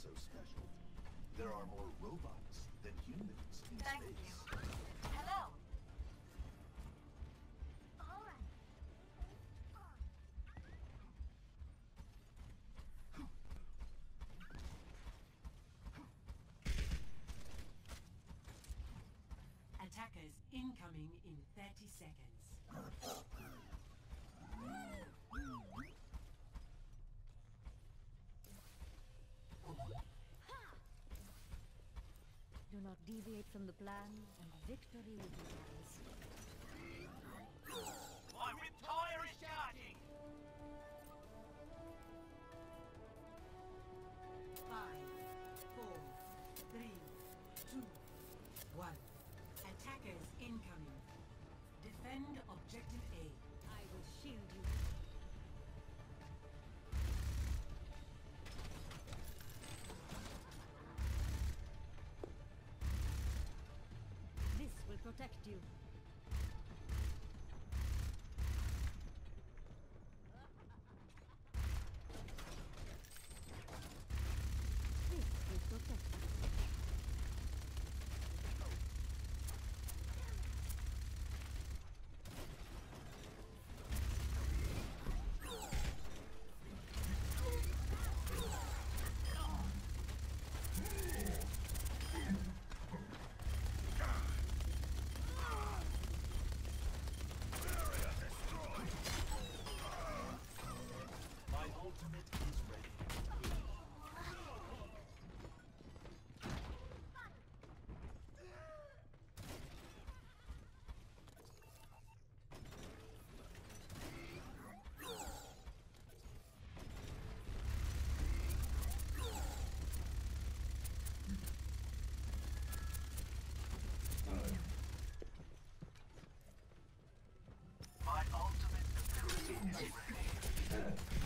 so special. There are more robots than humans in Thank space. you. Hello. All right. Attackers incoming in 30 seconds. Do not deviate from the plan, and victory will be yours. My rip tire is charging! 5, 4, 3, 2, 1. Attackers incoming. Defend objective A. I will shield you. This will protect you. This will protect you. My ultimate is ready. My ultimate ability is ready.